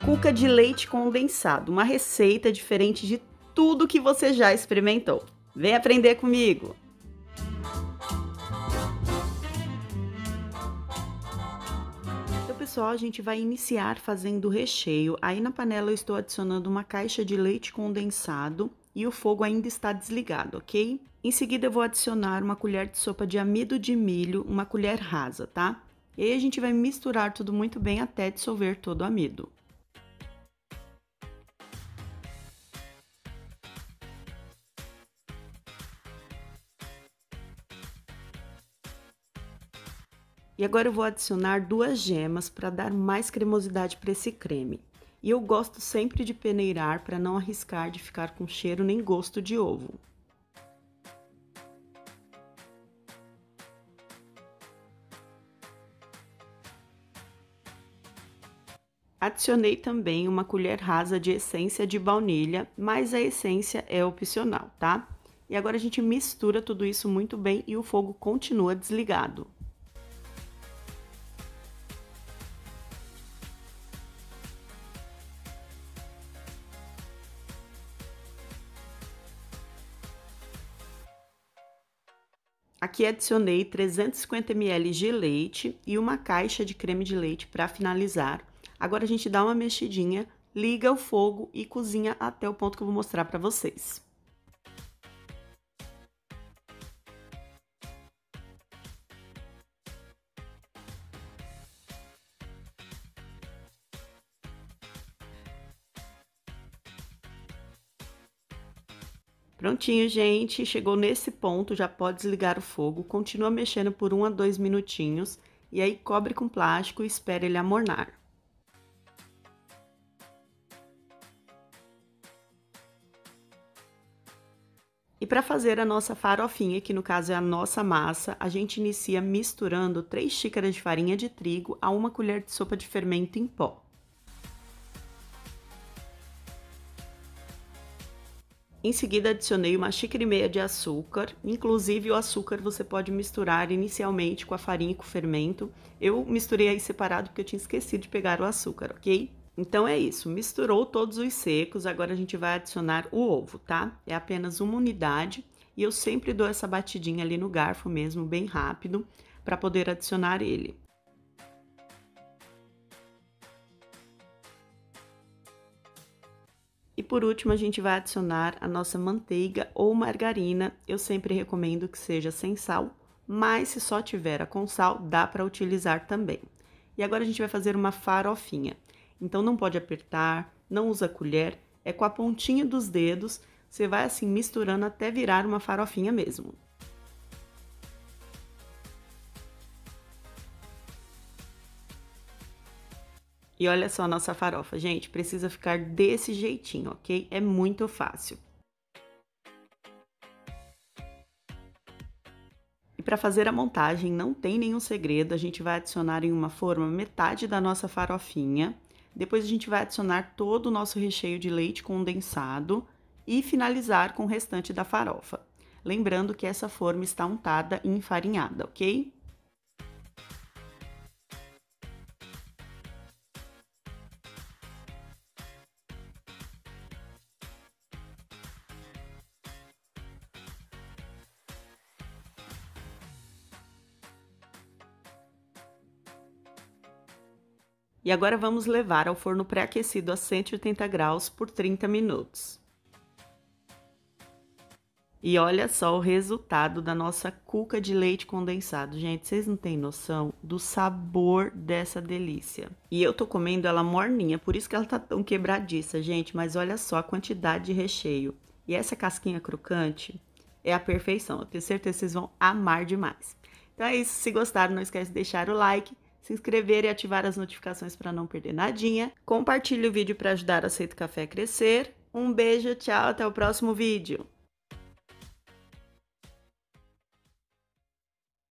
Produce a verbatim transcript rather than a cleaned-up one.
Cuca de leite condensado, uma receita diferente de tudo que você já experimentou. Vem aprender comigo! Então, pessoal, a gente vai iniciar fazendo o recheio. Aí na panela eu estou adicionando uma caixa de leite condensado e o fogo ainda está desligado, ok? Em seguida eu vou adicionar uma colher de sopa de amido de milho, uma colher rasa, tá? E aí a gente vai misturar tudo muito bem até dissolver todo o amido. E agora eu vou adicionar duas gemas para dar mais cremosidade para esse creme. E eu gosto sempre de peneirar para não arriscar de ficar com cheiro nem gosto de ovo. Adicionei também uma colher rasa de essência de baunilha, mas a essência é opcional, tá? E agora a gente mistura tudo isso muito bem e o fogo continua desligado. Aqui adicionei trezentos e cinquenta mililitros de leite e uma caixa de creme de leite para finalizar. Agora a gente dá uma mexidinha, liga o fogo e cozinha até o ponto que eu vou mostrar para vocês. Prontinho, gente, chegou nesse ponto, já pode desligar o fogo, continua mexendo por um a dois minutinhos e aí cobre com plástico e espera ele amornar. E para fazer a nossa farofinha, que no caso é a nossa massa, a gente inicia misturando três xícaras de farinha de trigo a uma colher de sopa de fermento em pó. Em seguida, adicionei uma xícara e meia de açúcar, inclusive o açúcar você pode misturar inicialmente com a farinha e com o fermento. Eu misturei aí separado porque eu tinha esquecido de pegar o açúcar, ok? Então é isso, misturou todos os secos, agora a gente vai adicionar o ovo, tá? É apenas uma unidade e eu sempre dou essa batidinha ali no garfo mesmo, bem rápido, para poder adicionar ele. E por último, a gente vai adicionar a nossa manteiga ou margarina. Eu sempre recomendo que seja sem sal, mas se só tiver a com sal, dá para utilizar também. E agora a gente vai fazer uma farofinha. Então não pode apertar, não usa colher, é com a pontinha dos dedos, você vai assim misturando até virar uma farofinha mesmo. E olha só a nossa farofa, gente, precisa ficar desse jeitinho, ok? É muito fácil. E para fazer a montagem não tem nenhum segredo, a gente vai adicionar em uma forma metade da nossa farofinha, depois a gente vai adicionar todo o nosso recheio de leite condensado e finalizar com o restante da farofa. Lembrando que essa forma está untada e enfarinhada, ok? E agora vamos levar ao forno pré-aquecido a cento e oitenta graus por trinta minutos. E olha só o resultado da nossa cuca de leite condensado. Gente, vocês não têm noção do sabor dessa delícia. E eu tô comendo ela morninha, por isso que ela tá tão quebradiça, gente. Mas olha só a quantidade de recheio. E essa casquinha crocante é a perfeição. Eu tenho certeza que vocês vão amar demais. Então é isso. Se gostaram, não esquece de deixar o like, se inscrever e ativar as notificações para não perder nadinha. Compartilhe o vídeo para ajudar a Aceito Café a crescer. Um beijo, tchau, até o próximo vídeo.